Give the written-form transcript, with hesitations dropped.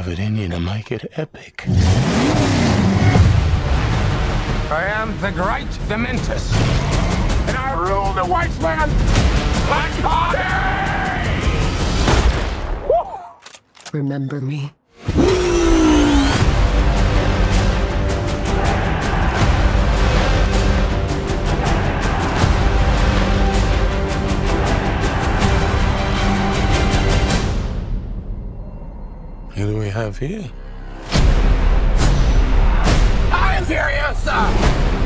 have it in you to make it epic. I am the Great Dementus, and I rule the Wasteland like Hardy! Remember me? Who do we have here? I am Furiosa!